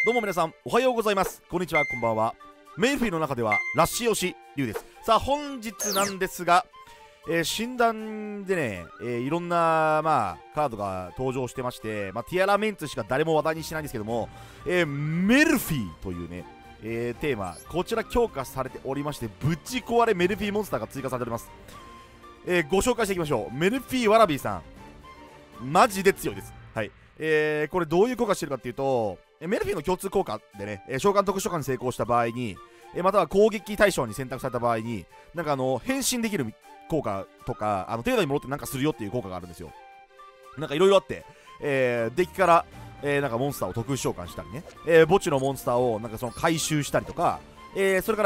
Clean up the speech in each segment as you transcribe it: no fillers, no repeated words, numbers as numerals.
どうも皆さんおはようございます。こんにちは、こんばんは。メイフィーの中ではラッシー推しリュウです。さあ本日なんですが、診断でね、いろんな、カードが登場してまして、ティアラメンツしか誰も話題にしてないんですけども、メルフィーというね、テーマ、こちら強化されておりまして、ぶち壊れメルフィーモンスターが追加されております。ご紹介していきましょう。メルフィーワラビーさん、マジで強いです。はい。これどういう効果してるかっていうと、メルフィーの共通効果でね、召喚特殊召喚に成功した場合に、または攻撃対象に選択された場合に、変身できる効果とか、手札に戻ってなんかするよっていう効果があるんですよ。なんかいろいろあって、デッキから、モンスターを特殊召喚したりね、墓地のモンスターをその回収したりとか、それから、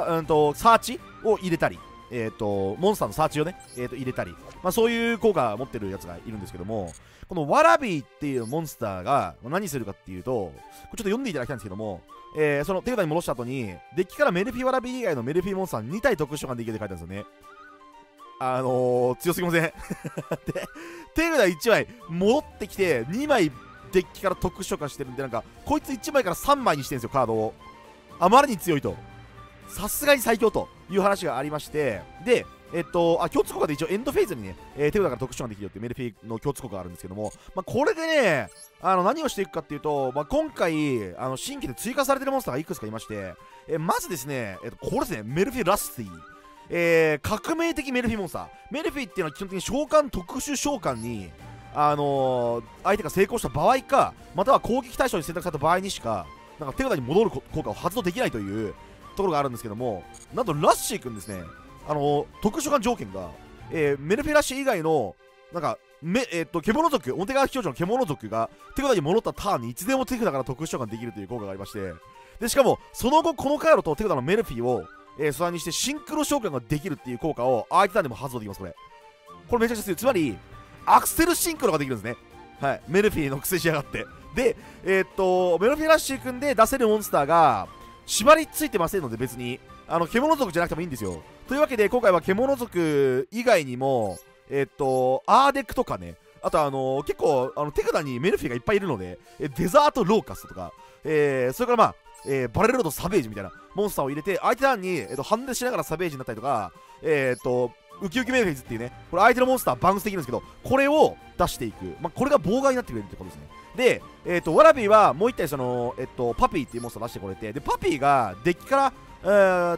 サーチを入れたり、モンスターのサーチをね、入れたり、そういう効果を持ってるやつがいるんですけども、このワラビーっていうモンスターが何するかっていうと、これちょっと読んでいただきたいんですけども、その手札に戻した後に、デッキからメルフィーワラビー以外のメルフィーモンスター2体特殊召喚できるって書いてあるんですよね。強すぎませんで、手札1枚戻ってきて、2枚デッキから特殊召喚してるんで、こいつ1枚から3枚にしてるんですよ、カードを。あまりに強いと。さすがに最強という話がありまして、で、共通効果で一応エンドフェーズにね、手札から特殊召喚できるよっていうメルフィーの共通効果があるんですけども、これでね、何をしていくかっていうと、今回、新規で追加されてるモンスターがいくつかいまして、まずですね、これですね、メルフィーラスティ、革命的メルフィーモンスター。メルフィーっていうのは基本的に召喚特殊召喚に、相手が成功した場合か、または攻撃対象に選択された場合にしか、手札に戻る効果を発動できないというところがあるんですけども、なんとラッシーくんですね、特殊召喚条件が、メルフィーラッシー以外の、獣族、表側表情の獣族が手札に戻ったターンにいつでも手札から特殊召喚できるという効果がありまして、でしかも、その後、このカードと手札のメルフィーを、素材にしてシンクロ召喚ができるっていう効果を相手ターンでも発動できます、これ。これめちゃくちゃ強い。つまり、アクセルシンクロができるんですね。はい。メルフィーの癖しやがって。で、メルフィーラッシー君で出せるモンスターが、縛りついてませんので、別に。獣族じゃなくてもいいんですよ。というわけで、今回は獣族以外にも、アーデックとかね、あと結構、手札にメルフィーがいっぱいいるので、デザートローカスとか、それからバレルロードサベージみたいなモンスターを入れて、相手欄に、ハンデしながらサベージになったりとか、ウキウキメルフィーズっていうね、これ相手のモンスターバウンスできるんですけど、これを出していく。これが妨害になってくれるってことですね。で、ワラビーはもう一体パピーっていうモンスター出してこれて、で、パピーがデッキから、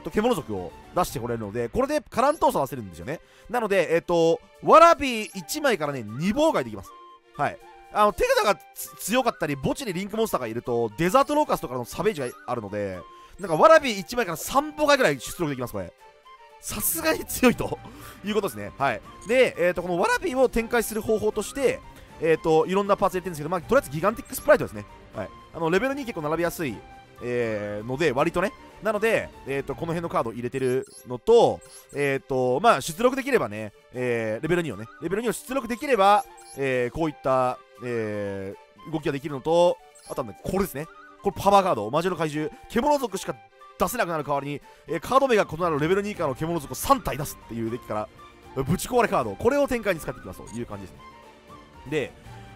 獣族を出してこれるので、これでカラントーサ出せるんですよね。なので、ワラビー1枚からね、2妨害できます。はい。手札が強かったり、墓地にリンクモンスターがいると、デザートローカスとかのサベージがあるので、ワラビー1枚から3妨害ぐらい出力できます、これ。さすがに強いということですね。はい。で、このワラビーを展開する方法として、いろんなパーツ入れてるんですけど、とりあえずギガンティックスプライトですね。はい。レベル2結構並びやすい、ので、割とね。なので、この辺のカードを入れてるのと、出力できればね、レベル2をね、レベル2を出力できれば、こういった、動きができるのと、あとはね、これですね。これパワーカード、魔獣の怪獣、獣族しか出せなくなる代わりに、カード名が異なるレベル2以下の獣族を3体出すっていうデッキからぶち壊れカード、これを展開に使っていきますという感じですね。で、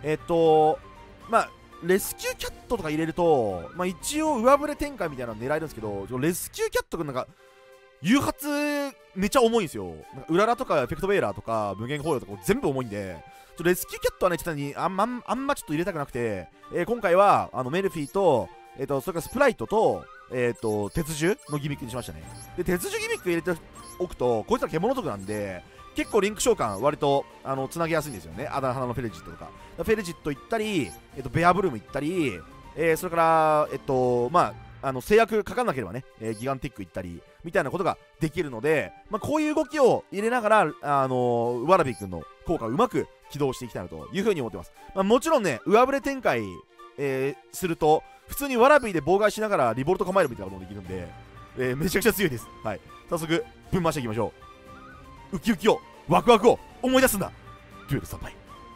レスキューキャットとか入れると、一応上振れ展開みたいなの狙えるんですけど、レスキューキャットが誘発めちゃ重いんですよ。ウララとかエフェクトベイラーとか無限包容とか全部重いんで、レスキューキャットはね、ちょっとあんまちょっと入れたくなくて、今回はメルフィーと、それからスプライトと、鉄獣のギミックにしましたね。で、鉄獣ギミック入れておくと、こいつは獣族なんで、結構リンク召喚割とつなげやすいんですよね。アダン花のフェレジットとか。フェレジット行ったり、ベアブルーム行ったり、それから、制約かかんなければね、ギガンティック行ったり、みたいなことができるので、こういう動きを入れながら、ワラビー君の効果をうまく起動していきたいなというふうに思ってます。もちろんね、上振れ展開、すると、普通にワラビーで妨害しながらリボルト構えるみたいなこともできるんで、めちゃくちゃ強いです。はい。早速、ぶん回していきましょう。ウキウキを、ワクワクを思い出すんだ。デュエル参拝。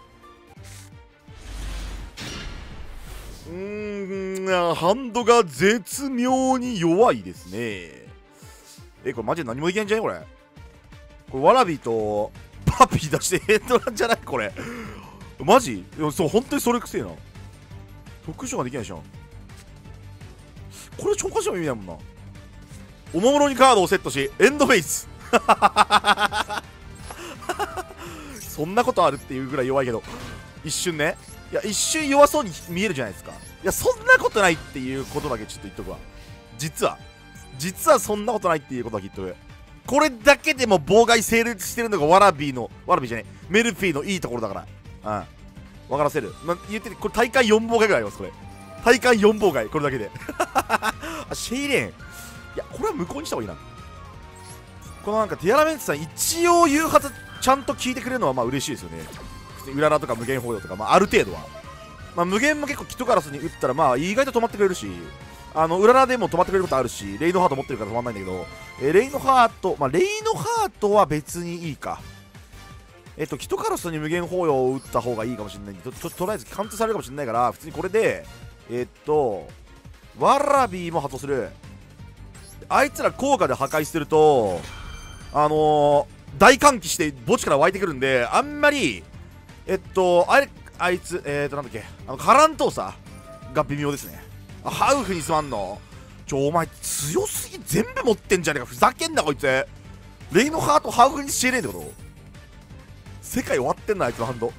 ハンドが絶妙に弱いですね。これマジで何もいけんじゃねこれ。これワラビーとパピー出してヘッドなんじゃないこれ。マジそう、本当にそれくせえな。特殊ができないじゃん。 これ超過しても意味ないもんな。おもむろにカードをセットしエンドフェイスそんなことあるっていうぐらい弱いけど、一瞬ね。いや、一瞬弱そうに見えるじゃないですか。いや、そんなことないっていうことだけちょっと言っとくわ。実はそんなことないっていうことだけ言っとく。これだけでも妨害成立してるのがワラビーじゃねえ、メルフィーのいいところだから。うん。分からせる。言ってて、これ大会4妨害ぐらいあります、これ。大会4妨害、これだけで。あ、シェイレーン。いや、これは無効にした方がいいな。このなんかティアラメンツさん、一応誘発ちゃんと聞いてくれるのはまあ嬉しいですよね。普通にウララとか無限包容とか、まあある程度は。まあ無限も結構キットガラスに打ったら、まあ意外と止まってくれるし、ウララでも止まってくれることあるし、レイノハート持ってるから止まんないんだけど、レイノハートは別にいいか。キトカロスに無限包容を打った方がいいかもしれないんで、とりあえず貫通されるかもしれないから、普通にこれで、ワラビーも発動する。あいつら効果で破壊してると、大歓喜して墓地から湧いてくるんで、あんまり、あいつ、なんだっけ、カラントーサが微妙ですね。ハウフにすまんの？お前強すぎ、全部持ってんじゃねえか。ふざけんなこいつ。レイノハートハウフにしえねえってこと？世界終わってんな、あいつのハンド。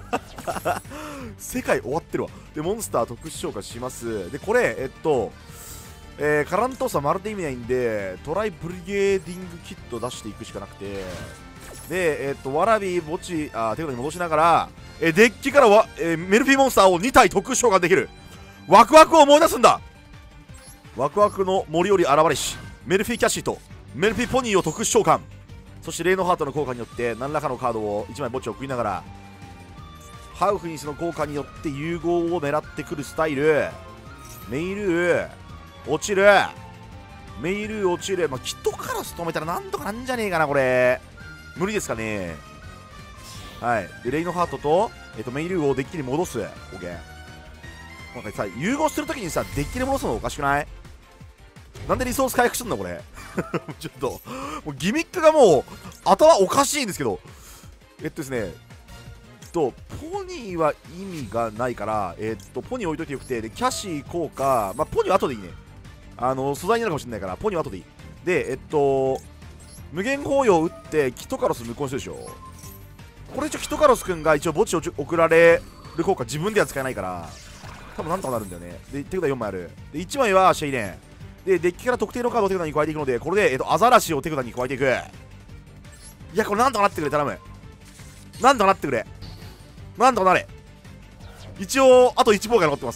世界終わってるわ。で、モンスター特殊召喚します。で、これ、カラントーサまるで意味ないんで、トライブリゲーディングキット出していくしかなくて、で、ワラビー、墓地、手札に戻しながら、デッキからは、メルフィーモンスターを2体特殊召喚できる。ワクワクを思い出すんだ。ワクワクの森より現れし、メルフィーキャッシーとメルフィーポニーを特殊召喚。そしてレイノハートの効果によって何らかのカードを1枚墓地を送りながら、ハウフニスの効果によって融合を狙ってくるスタイル。メイルー落ちる。メイルー落ちる。まあ、キットカラス止めたらなんとかなんじゃねえかな、これ。無理ですかね。はい。で、レイノハートと、メイルーをデッキに戻す。オッケー。なんかさ、融合するときにさ、デッキで戻すのおかしくない？なんでリソース回復すんのこれ。ちょっと、もうギミックがもう、頭おかしいんですけど。ですね、ポニーは意味がないから、ポニー置いといてよくて、で、キャシー効果、まあ、ポニーは後でいいね。素材になるかもしれないから、ポニーは後でいい。で、無限包容を打って、キトカロス無効にするでしょ。これ一応、キトカロスくんが一応墓地を送られる効果自分では使えないから、多分なんとかなるんだよね。で、手札4枚ある。で、1枚はシェイレン。で、デッキから特定のカードを手札に加えていくので、これで、アザラシを手札に加えていく。いや、これなんとかなってくれ、頼む。なんとかなってくれ。なんとかなれ。一応、あと1妨害残ってます。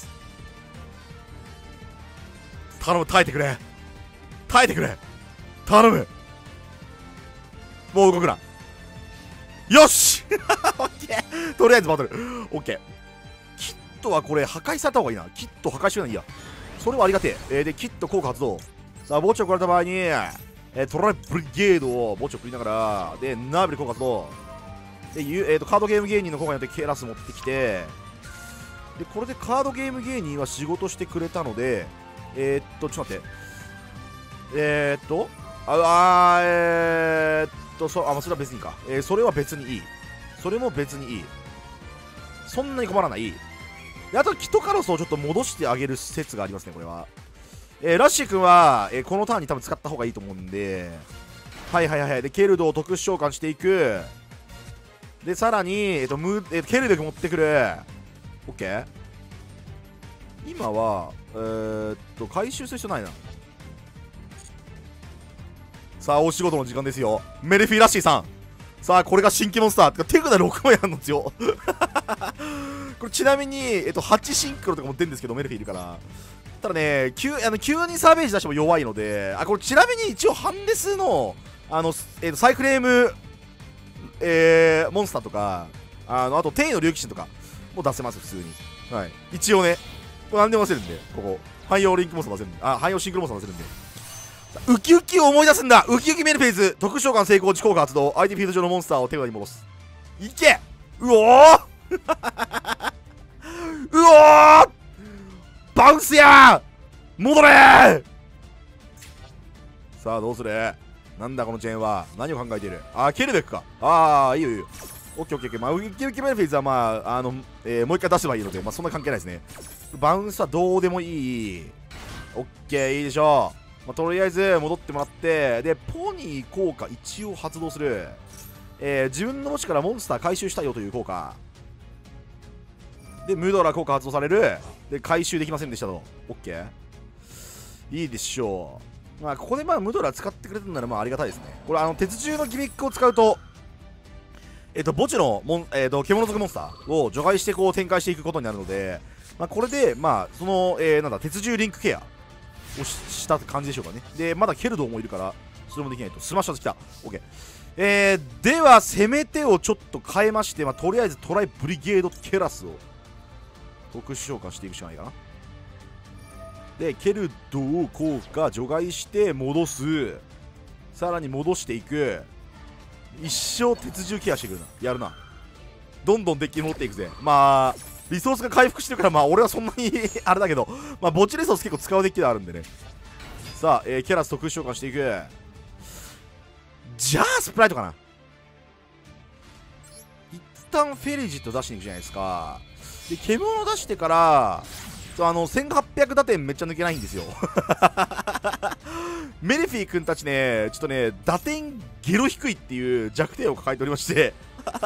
頼む、耐えてくれ。耐えてくれ。頼む。もう動くな。よしオッケー。とりあえずバトル。オッケー。キットはこれ破壊された方がいいな。キット破壊してないいや。それはありがてえ。で、キット効果発動。さあ、墓地を送られた場合に、トライブリゲードを墓地を送りながら、で、ナーベル効果発動。で、カードゲーム芸人の効果によってケラス持ってきて、で、これでカードゲーム芸人は仕事してくれたので、ちょっと待って。それは別にいいか。それは別にいい。それも別にいい。そんなに困らない。で、あと、キトカロスをちょっと戻してあげる説がありますね、これは。ラッシー君は、このターンに多分使った方がいいと思うんで、はいはいはい。で、ケルドを特殊召喚していく。で、さらに、ケルベク持ってくる。オッケー。今は、回収する必要ないな。さあ、お仕事の時間ですよ。メルフィーラッシーさん。さあ、これが新規モンスター。手札6枚あるんですよ。これちなみに、8シンクロとかも出るんですけど、メルフィーいるから。ただね、急にサーベージ出しても弱いので、これちなみに一応ハンデスの、サイクレーム、モンスターとか、あと、天意の竜騎士とかも出せます、普通に。はい。一応ね、これ何でも出せるんで、ここ。汎用リンクモンスター出せるんで、汎用シンクロモンスター出せるんで。ウキウキを思い出すんだ。ウキウキメルフェイズ特殊召喚成功時効果発動。相手フィールド上のモンスターを手札に戻す。いけうおーうおーバウンスやー戻れーさあどうするなんだこのチェーンは。何を考えている。ケルベックか。いいよいいよ。オッケーオッケーオッケー。まあ、ウキウキメルフェイズはまあ、もう一回出せばいいので、まあそんな関係ないですね。バウンスはどうでもいい。 オッケー、いいでしょう。まあ、とりあえず戻ってもらって、でポニー効果一応発動する。自分の墓地からモンスター回収したいよという効果で、ムドラー効果発動される。で回収できませんでしたと。オッケー、いいでしょう。まあここでまあムドラー使ってくれたんならまあありがたいですね。これ鉄獣のギミックを使うと墓地の獣族モンスターを除外してこう展開していくことになるので、まあ、これでまあその、なんだ鉄獣リンクケアをした感じでしょうかね。でまだケルドンもいるからそれもできないと。スマッシャーズ来た。 OK。では攻め手をちょっと変えまして、まあ、とりあえずトライブリゲードケラスを特殊召喚していくしかないかな。でケルドを効果除外して戻す。さらに戻していく。一生鉄獣ケアしてくるな。やるな。どんどんデッキに戻っていくぜ。まあリソースが回復してるから、まあ俺はそんなにあれだけど、まあ墓地リソース結構使うデッキであるんでね。さあ、キャラス特殊召喚していく。じゃあスプライトかな。一旦フェリジット出していくじゃないですか。で獣を出してから1800打点めっちゃ抜けないんですよメルフィー君たちね、ちょっとね打点ゲロ低いっていう弱点を抱えておりまして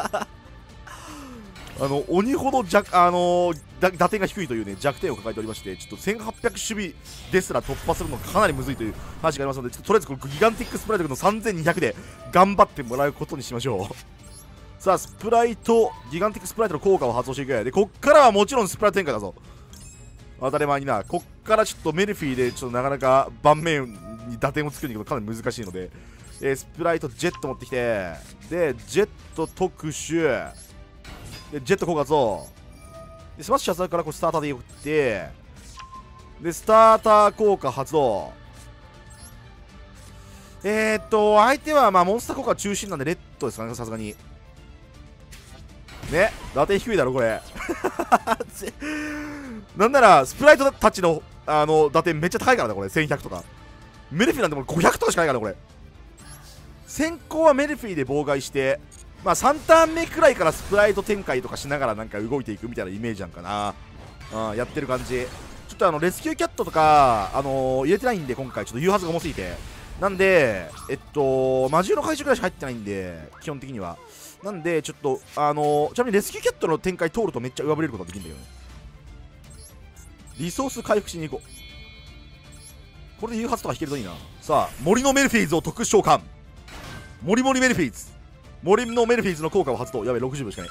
鬼ほど打点が低いというね弱点を抱えておりまして、ちょっと1800守備ですら突破するのがかなりむずいという話がありますので、ちょっととりあえずこのギガンティックスプライトの3200で頑張ってもらうことにしましょうさあスプライト、ギガンティックスプライトの効果を発動していく。でこっからはもちろんスプライト展開だぞ、当たり前にな。こっからちょっとメルフィーでちょっとなかなか盤面に打点を作るのがかなり難しいので、スプライトジェット持ってきて、でジェット特殊でジェット効果発動でスマッシュ発動からこれスターターで送って、でスターター効果発動。相手はまあモンスター効果中心なんでレッドですかね、さすがにね。打点低いだろこれなんならスプライトたちの打点めっちゃ高いからねこれ。1100とかメルフィーなんてもう500とかしかないからこれ。先行はメルフィーで妨害して、まあ3ターン目くらいからスプライト展開とかしながらなんか動いていくみたいなイメージなんかな。やってる感じ。ちょっとレスキューキャットとか入れてないんで今回ちょっと誘発が重すぎて、なんで魔獣の回収くらいしか入ってないんで基本的には。なんでちょっとちなみにレスキューキャットの展開通るとめっちゃ上振れることができるんだよね。リソース回復しに行こう。これで誘発とか引けるといいな。さあ森のメルフィーズを特殊召喚。森メルフィーズ、森のメルフィーズの効果を発動。やべえ60秒しかない。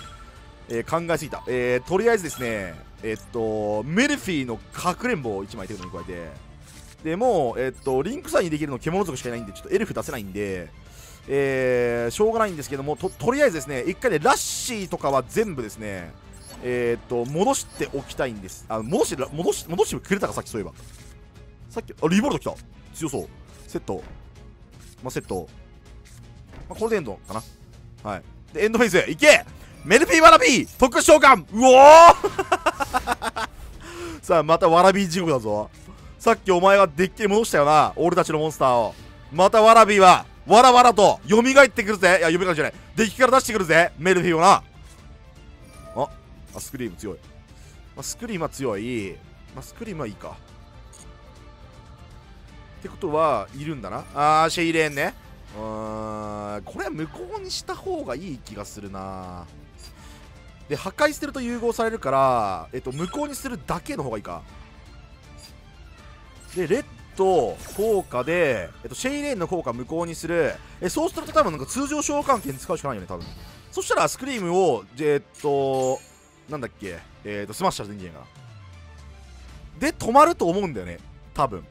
考えすぎた。とりあえずですねメルフィーのかくれんぼを1枚手札に加えて、でもうリンクサインにできるの獣族しかいないんでちょっとエルフ出せないんでしょうがないんですけども、とりあえずですね一回ねラッシーとかは全部ですね戻しておきたいんです。戻してくれたかさっき。そういえばさっきリボルト来た。強そう。セット、セット、これでエンドかな。はい。でエンドフェイスいけ。メルフィーワラビー特殊召喚。うおーさあまたワラビー地獄だぞ。さっきお前はデッキに戻したよな俺たちのモンスターを。またワラビーはわらわらと蘇ってくるぜ。いや蘇るじゃない、デッキから出してくるぜメルフィーをな。スクリーム強い。スクリームは強い。スクリームはいいかってことはいるんだな。シェイレーンね。これは無効にした方がいい気がするな。で破壊してると融合されるから、無効にするだけの方がいいか。でレッド効果で、シェイレーンの効果無効にする。そうすると多分なんか通常召喚権使うしかないよね多分。そしたらスクリームをなんだっけスマッシャーでいいんじゃないかな。で止まると思うんだよね多分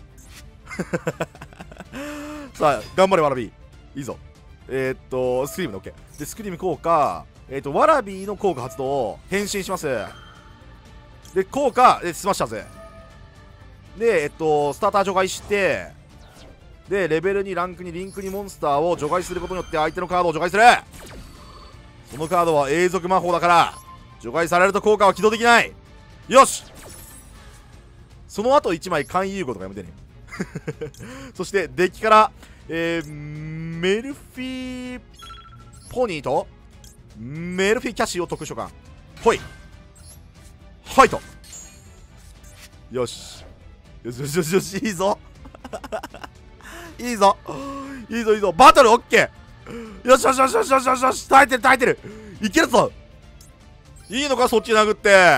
さあ頑張れワラビーいいぞ。スクリームで OK でスクリーム効果ワラビーの効果発動変身します。で効果でスマッシャーズでスターター除外して、でレベル2ランクにリンクにモンスターを除外することによって相手のカードを除外する。そのカードは永続魔法だから除外されると効果は起動できない。よし。その後1枚勧誘語とかやめてねそしてデッキからメルフィーポニーとメルフィーキャッシーを特殊召喚。ほいはいと。よしよしよしよしよし、いいぞいいぞいいぞいいぞ、バトルオッケー。よしよしよしよしよしよしよし、耐えてる耐えてる、いけるぞ。いいのかそっち殴って。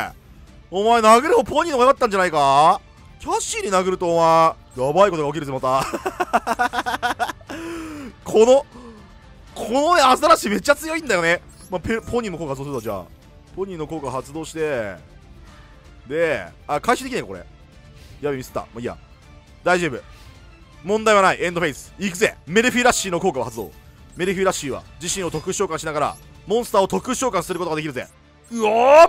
お前殴る方ポニーの方が良かったんじゃないか。キャッシーに殴るとお前やばいことが起きるぜまたこのねアザラシめっちゃ強いんだよね。まあ、ポニーの効果発動するぞ。じゃあポニーの効果発動して、で回収できないかこれ。やべミスった。まあいいや、大丈夫、問題はない。エンドフェイスいくぜ。メルフィラッシーの効果を発動。メルフィラッシーは自身を特殊召喚しながらモンスターを特殊召喚することができるぜ。うおー、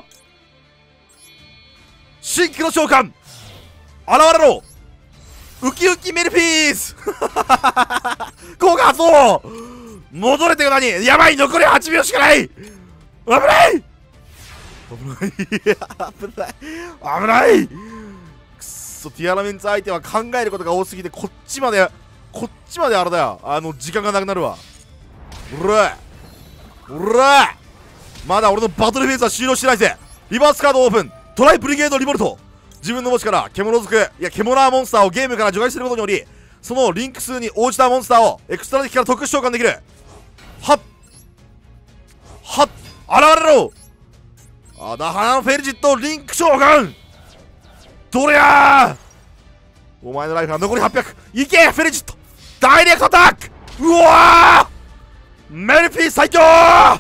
シンクロ召喚現れろ、ウキウキメルフィース効果発動。戻れてよ。何やばい、残り8秒しかない。危ない危ない危ない危ない。くっそ、ティアラメンツ相手は考えることが多すぎてこっちまであれだよ、時間がなくなるわ。おらおら、まだ俺のバトルフェーズは終了してないぜ。リバースカードオープン、トライブリゲードリボルト。自分の墓地から獣族、いや獣モンスターをゲームから除外することにより、そのリンク数に応じたモンスターをエクストラデッキから特殊召喚できる。はっはっ、現れろ。アダハナのフェルジットリンク召喚。どれやー、お前のライフは残り800。いけフェルジットダイレクトアタック。うわー、メルフィー最強ー。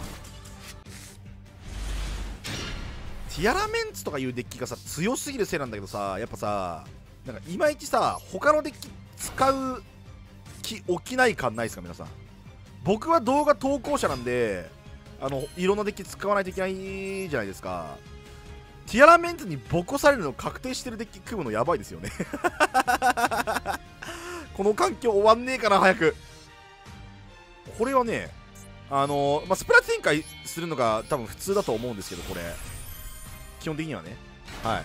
ティアラメンツとかいうデッキがさ強すぎるせいなんだけどさ、やっぱさなんかいまいちさ他のデッキ使う気起きない感ないですか皆さん。僕は動画投稿者なんでいろんなデッキ使わないといけないじゃないですか。ティアラメンツにボコされるの確定してるデッキ組むのやばいですよねこの環境終わんねえかな早く。これはねまあ、スプラ展開するのが多分普通だと思うんですけど、これ基本的にはね、はい、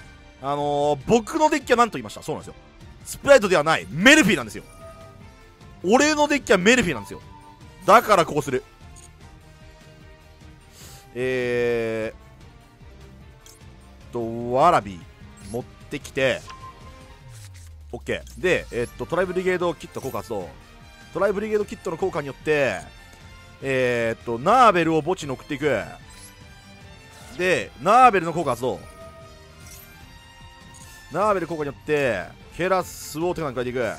僕のデッキは何と言いました。そうなんですよ、スプライトではないメルフィーなんですよ。俺のデッキはメルフィーなんですよ。だからこうする。ワラビ持ってきて OK で、トライブリゲードキット効果発動。トライブリゲードキットの効果によってナーベルを墓地に送っていく。でナーベルの効果発動。ナーベル効果によってケラスを手札に変えていく。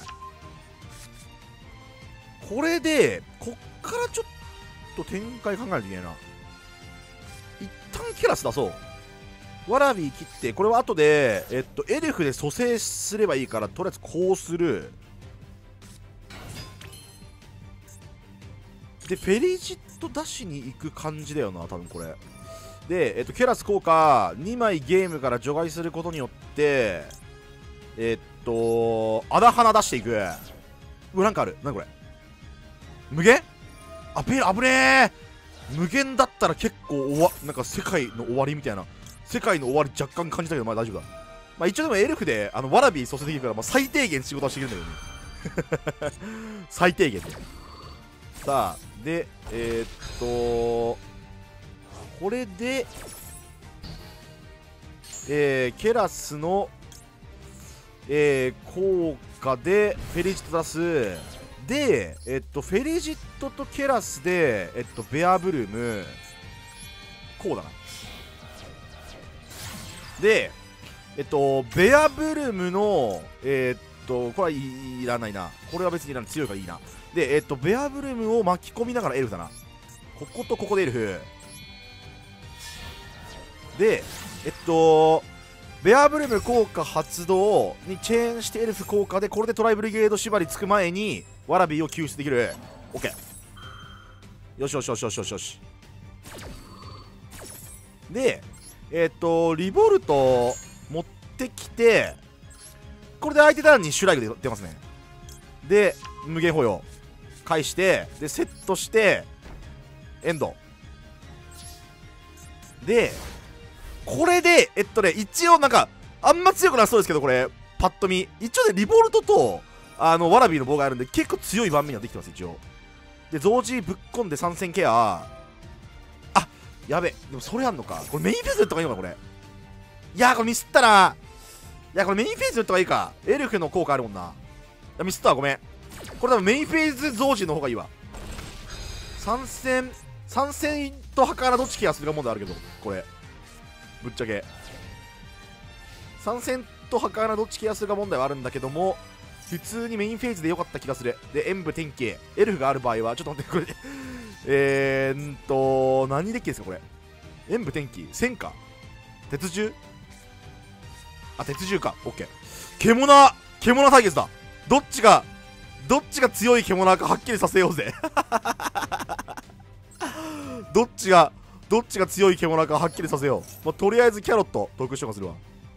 これでこっからちょっと展開考えないといけないな。一旦ケラス出そう。ワラビー切って、これは後でエルフで蘇生すればいいから、とりあえずこうする。でフェリジット出しに行く感じだよな多分これで。ケラス効果2枚ゲームから除外することによってアダハナ出していく。うわなんかある。なにこれ、無限あ危ねえ。無限だったら結構なんか世界の終わりみたいな、世界の終わり若干感じたけど、まあ大丈夫だ。まあ一応でもエルフでワラビー蘇生できるから、まあ、最低限仕事はしてくれるんだけどね最低限で。さあでこれでケラスの効果でフェリジット出す。でフェリジットとケラスでベアブルームこうだな。でベアブルームのこれはいらないな。これは別にいらない、強いからいいな。でベアブルームを巻き込みながらエルフだな。こことここでエルフでベアブルーム効果発動にチェーンしてエルフ効果で、これでトライブリゲード縛りつく前にワラビーを救出できる。 OK よしよしよしよしよしよし。でリボルト持ってきて、これで相手ターンにシュライグで出ますね。で無限保養返して、でセットしてエンドで、これで一応なんかあんま強くなそうですけど、これパッと見一応ねリボルトとワラビーの棒があるんで結構強い盤面にはできてます一応。で増持ぶっこんで参戦ケア。あやべ、でもそれあんのか。これメインフェスやった方がいいのかこれ。いやーこれミスったな。 や、これメインフェーズ打った方がいいか。エルフの効果あるもんな。いや、ミスったわ、ごめん。これ多分メインフェーズ増進の方がいいわ。参戦と墓穴どっちケアするか問題あるけど、これぶっちゃけ参戦と墓穴どっちケアするか問題はあるんだけども、普通にメインフェーズで良かった気がする。で、演武天気エルフがある場合はちょっと待って、これ何デッキですかこれ。演武天気戦火鉄獣、あ、鉄獣か。オッケー。獣対決だ。どっちが強い獣かはっきりさせようぜどっちが強い獣かはっきりさせよう。まあ、とりあえずキャロット特殊召喚するわ。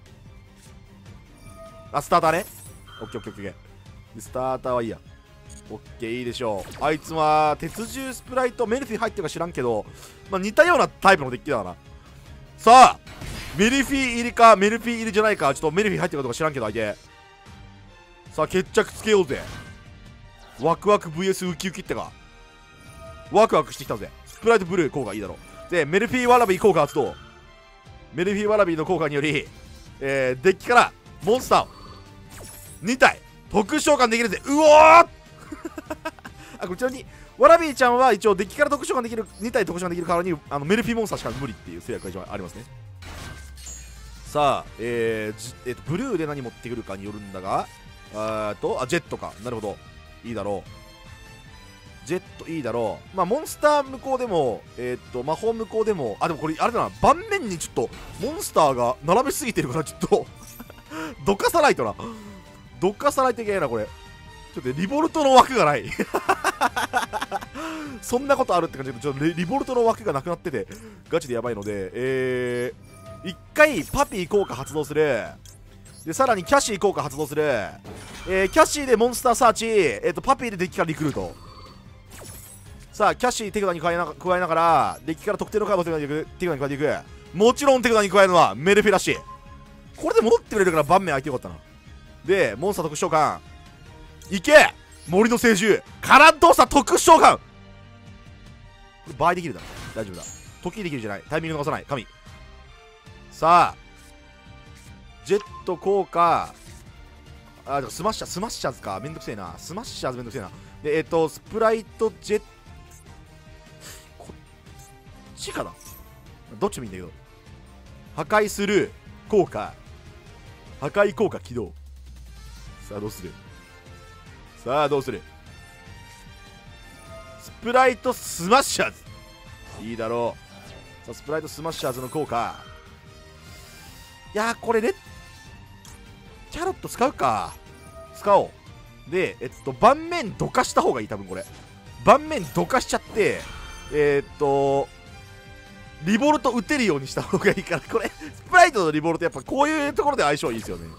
あ、スターターね。オッケーオッケーオッケー。スターターはいいや。オッケー、いいでしょう。あいつは鉄獣スプライトメルフィー入ってるか知らんけど、まあ、似たようなタイプのデッキだから。さあメルフィー入りかメルフィー入りじゃないか、ちょっとメルフィー入ってるかどうか知らんけど相手。さあ決着つけようぜ。ワクワク VS ウキウキってか。ワクワクしてきたぜ。スプライトブルー効果いいだろう。でメルフィーワラビー効果発動。メルフィーワラビーの効果により、デッキからモンスターを2体特殊召喚できるぜ。うおーあ、こちらにワラビーちゃんは一応デッキから特殊召喚できる2体特殊召喚できる代わりにメルフィーモンスターしか無理っていう制約が一応ありますね。さあ、ブルーで何持ってくるかによるんだが、ジェットか。なるほど、いいだろう。ジェットいいだろう。まあモンスター向こうでも魔法向こうでも、あ、でもこれあれだな、盤面にちょっとモンスターが並べすぎてるからちょっとどかさないとな。どかさないといけないなこれ。ちょっとリボルトの枠がないそんなことあるって感じで、ちょっとリボルトの枠がなくなっててガチでやばいので、1回パピー効果発動する。でさらにキャシー効果発動する。キャシーでモンスターサーチ、パピーでデッキからリクルート。さあキャシー手札に加えながらデッキから特定のカードを手札に加えていく。もちろん手札に加えるのはメルフィラッシー。これで戻ってくれるから盤面空いてよかったな。でモンスター特殊召喚いけ、森の聖獣カラッドーサ特殊召喚。これ場合できるだろ、大丈夫だ。時できるじゃない、タイミング逃さない神。さあジェット効果、あ、でもスマッシャーズか。めんどくせえな。スマッシャーズめんどくせえな。でスプライトジェットこっちかな、どっちもいいんだけど。破壊する効果、破壊効果起動。さあどうする、スプライトスマッシャーズいいだろう。さあスプライトスマッシャーズの効果、いやーこれキャロット使うか。使おう。で盤面どかした方がいい。多分これ盤面どかしちゃってリボルト打てるようにした方がいいから。これスプライトのリボルトやっぱこういうところで相性いいですよね。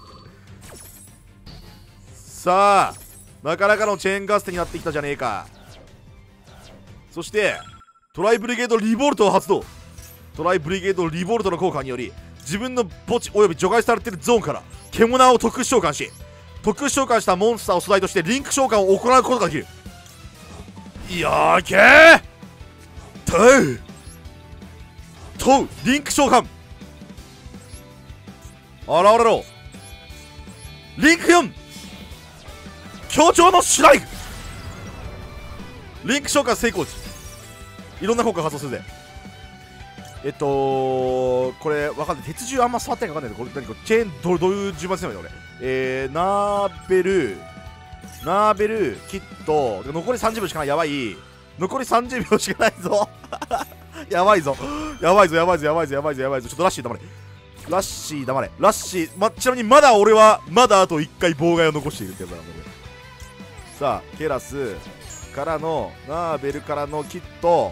さあなかなかのチェーンガステになってきたじゃねえか。そしてトライブリゲードリボルトを発動。トライブリゲードリボルトの効果により自分の墓地および除外されているゾーンから獣を特殊召喚し、特殊召喚したモンスターを素材としてリンク召喚を行うことができる。やーけーとうリンク召喚現れろ。リンク4協調のシュライフ。リンク召喚成功時いろんな効果が発動するぜ。これわかんない。鉄獣あんま触ってないかわかんないけど、これ何これチェーンどういう順番すればいいの俺。ナーベルキット残り30秒しかない。やばい、残り30秒しかないぞやばいぞ。ちょっとラッシー黙れ。ラッシー黙れ。ラッシー、ちなみにまだ俺はまだあと1回妨害を残しているってやつだからね。さあケラスからのナーベルからのキット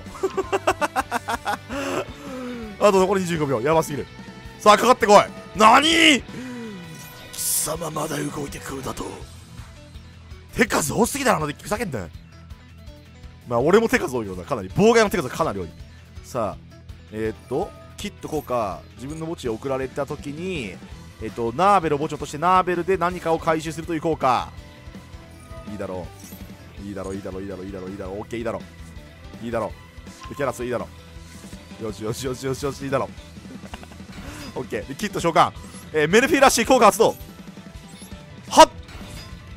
あと残り25秒。やばすぎる。さあかかってこい。なに貴様まだ動いてくるだと。手数多すぎだろあのデッキ。ふざけんなよ。まあ俺も手数多いような。かなり妨害の手数がかなり多い。さあキット効果、自分の墓地へ送られた時にナーベルを墓地としてナーベルで何かを回収するという効果。いいだろう。オッケーいいだろう。キャラスいいだろう。よしいいだろうオッケー。でキット召喚、メルフィーラッシー効果発動。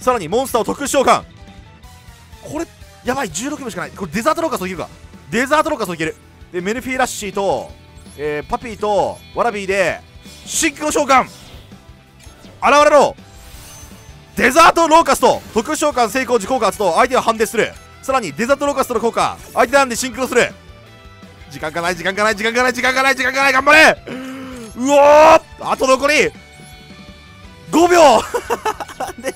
さらにモンスターを特殊召喚。これやばい、16秒しかない。これデザートローカスをいけるか。デザートローカスをいける。でメルフィーラッシーと、パピーとワラビーでシンクロ召喚。現れろ。デザートローカスと特殊召喚成功時効果発動。相手は判定する。さらにデザートローカスとの効果、相手なんでシンクロする。時間がない、時間がない、時間がない、時間がない、時間がない。頑張れ。うおー、あと残り5秒で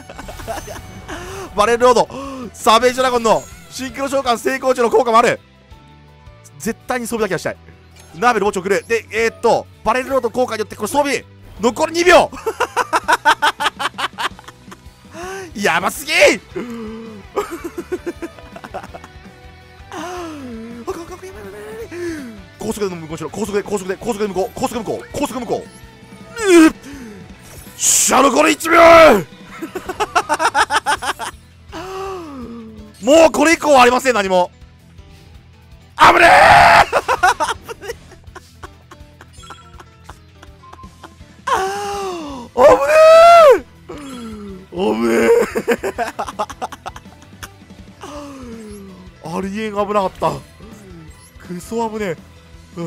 バレルロードサベージドラゴンのシンクロ召喚成功時の効果もある。絶対に装備だけはしたい。ナーベル墓地送る。でバレルロード効果によってこれ装備残り2秒やばすぎ高速で向こうしろ。高速で向こう。高速で向こう。高速で向こう。しゃ、残り1秒もうこれ以降はありません。何もあぶねありえん、危なかった。クソ危ねえ。キ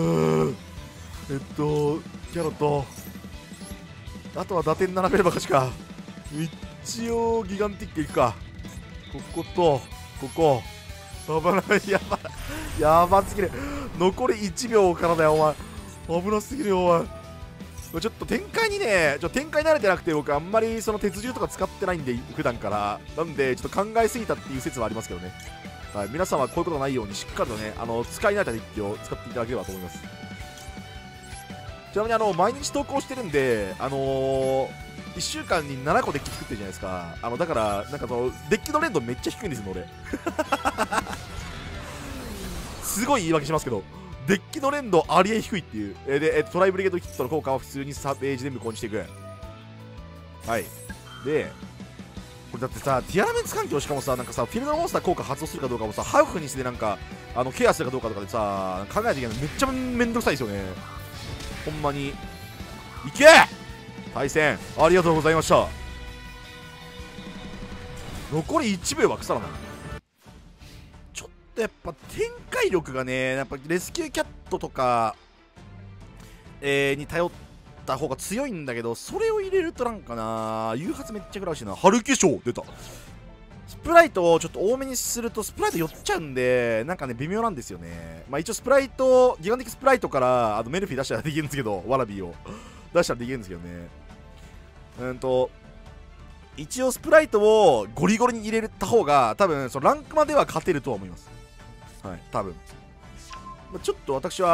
ャロット、あとは打点並べれば勝ちか。一応ギガンティックいくか。こことここ危ない。やばすぎる。残り1秒からだよお前。危なすぎるよお前。ちょっと展開にね、展開慣れてなくて、僕あんまりその鉄銃とか使ってないんで普段から。なんでちょっと考えすぎたっていう説はありますけどね。はい、皆さんはこういうことがないようにしっかりとね、使い慣れたデッキを使っていただければと思います。ちなみに毎日投稿してるんで、1週間に7個デッキ作ってるじゃないですか。だからなんかそのデッキの連動めっちゃ低いんですよ俺すごい言い訳しますけど、デッキの連動ありえ低いっていう。で、トライブリゲードキットの効果は普通にサベージで無効にしていく。はい。でこれだってさ、ティアラメンツ環境しかもさ、なんかさ、フィールドモンスター効果発動するかどうかもさ、ハウフにしてなんかケアするかどうかとかでさ、考えないといけない。めっちゃめんどくさいですよね。ほんまに。いけ！対戦ありがとうございました。残り1秒は腐らない。ちょっとやっぱ展開力がね、やっぱレスキューキャットとか、に頼った方が強いんだけど、それを入れるとなんかな、誘発めっちゃ食らうしな。春化粧出た。スプライトをちょっと多めにするとスプライト寄っちゃうんで、なんかね微妙なんですよね。まあ一応スプライト、ギガンティックスプライトからメルフィー出したらできるんですけど、ワラビーを出したらできるんですけどね。一応スプライトをゴリゴリに入れた方が多分そのランクまでは勝てるとは思います。はい、多分。ちょっと私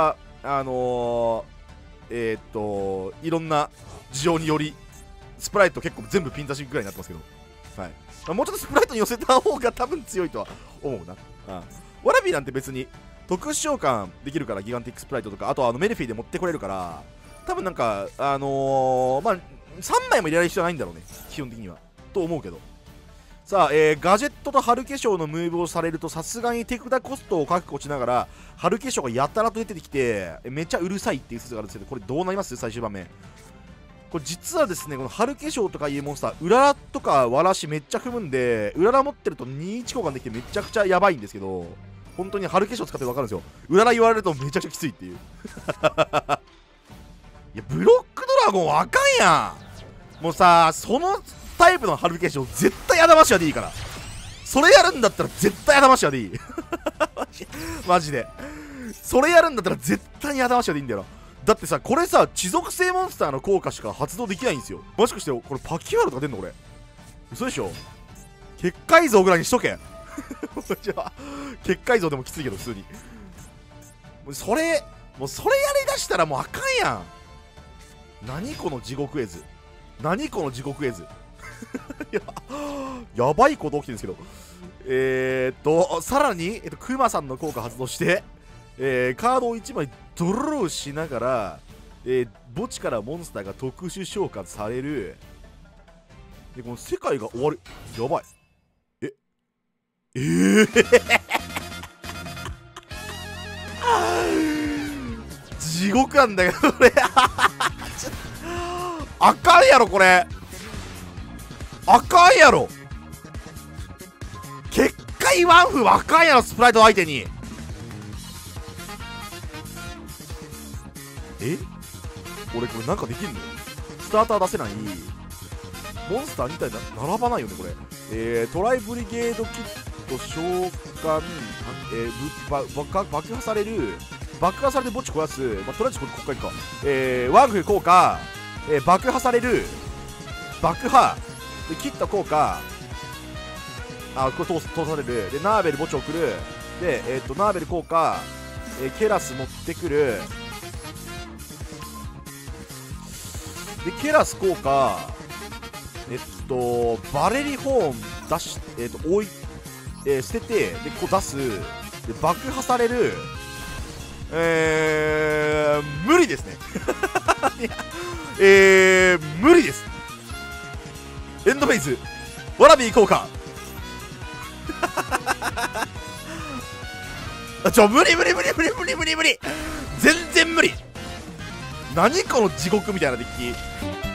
はいろんな事情によりスプライト結構全部ピン差しぐらいになってますけど、はい、もうちょっとスプライトに寄せた方が多分強いとは思うな。ワラビーなんて別に特殊召喚できるから、ギガンティックスプライトとか、あとはメルフィーで持ってこれるから、多分なんかまあ3枚も入れられる必要はないんだろうね、基本的にはと思うけど。さあ、ガジェットと春化粧のムーブをされるとさすがに手札コストを確保しながら春化粧がやたらと出てきてめっちゃうるさいっていう説があるんですけど、これどうなります？最終盤面これ実はですね、この春化粧とかいうモンスターうららとかわらしめっちゃ踏むんで、うらら持ってると21交換できてめちゃくちゃやばいんですけど、本当に春化粧使って分かるんですよ。うらら言われるとめちゃくちゃきついっていういやブロックドラゴンあかんやん。もうさ、そのタイプの春化粧絶対アダマシアでいいから、それやるんだったら絶対アダマシアでいいマジでそれやるんだったら絶対にアダマシアでいいんだよな。だってさ、これさ、地属性モンスターの効果しか発動できないんですよ。もしかしてこれパキュアルとか出んのこれ？嘘でしょ。結界像ぐらいにしとけじゃあ結界像でもきついけど普通にもうそれやりだしたらもうあかんやん。何この地獄絵図、何この地獄絵図やばいこと起きてるんですけど、さらに、クマさんの効果発動して、カードを1枚ドローしながら、墓地からモンスターが特殊召喚される。で、この世界が終わる。やばい。地獄なんだけど、これ。あかんやろ、これ。あかんやろ。 対ワンフ若いやろ、スプライト相手に。俺これなんかできんの？スターター出せない。モンスター2体並ばないよねこれ。トライブリゲードキット召喚、爆破される墓地壊す、まあ、とりあえずこれか。ワンフ効果、爆破される爆破で切った効果、これ通されるで、ナーベル墓地送るで、ナーベル効果、ケラス持ってくるで、ケラス効果、バレリホーン出し、捨てて、で、こう出す。で、爆破される。無理ですね。無理です。エンドフェイズ。ワラビー効果。無理。全然無理。何この地獄みたいなデッキ。